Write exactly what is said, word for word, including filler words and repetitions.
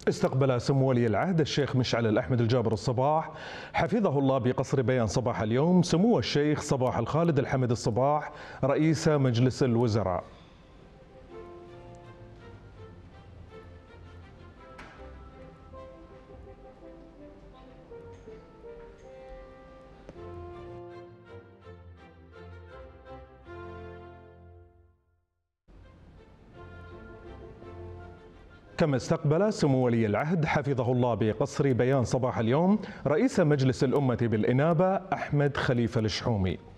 استقبل سمو ولي العهد الشيخ مشعل الأحمد الجابر الصباح حفظه الله بقصر بيان صباح اليوم سمو الشيخ صباح الخالد الحمد الصباح رئيس مجلس الوزراء. كما استقبل سمو ولي العهد حفظه الله بقصر بيان صباح اليوم رئيس مجلس الأمة بالإنابة أحمد خليفة الشحومي.